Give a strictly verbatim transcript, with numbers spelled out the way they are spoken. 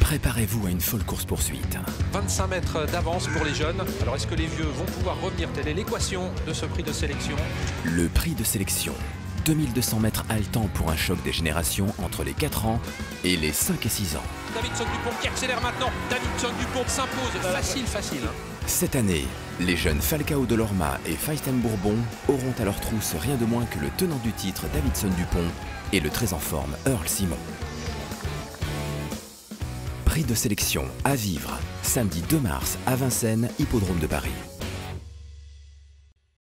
Préparez-vous à une folle course-poursuite. vingt-cinq mètres d'avance pour les jeunes. Alors est-ce que les vieux vont pouvoir revenir? Telle est l'équation de ce prix de sélection. Le prix de sélection. deux mille deux cents mètres haletants pour un choc des générations entre les quatre ans et les cinq et six ans. Davidson Dupont qui accélère maintenant. Davidson Dupont s'impose. Facile, facile. Hein. Cette année, les jeunes Falcao Delorma et Feisten Bourbon auront à leur trousse rien de moins que le tenant du titre Davidson Dupont et le très en forme Earl Simon. Prix de sélection à vivre, samedi deux mars à Vincennes, hippodrome de Paris.